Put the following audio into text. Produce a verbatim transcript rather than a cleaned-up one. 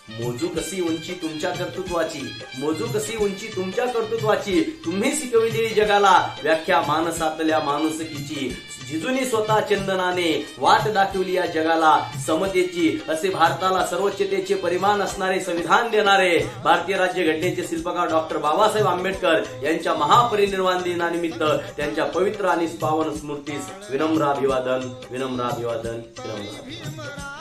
मोजू कशी उंची तुमच्या कर्तृत्वाची, मोजू कशी उंची तुमच्या कर्तृत्वाची, तुम्ही शिकविली जगाला व्याख्या मानसातल्या माणुसकीची, जिजुनी स्वतः चंदनाने वाट दाखवली या जगाला समतेची, असे भारताला सर्वोच्चतेचे परिमाण असणारे संविधान देणारे भारतीय राज्य घटनेचे शिल्पकार डॉक्टर बाबासाहेब आंबेडकर यांच्या महापरिनिर्वाण दिनानिमित्त त्यांच्या पवित्र आणि पावन स्मृतीस विनम्र अभिवादन, विनम्र अभिवादन, विनम्र अभिवादन.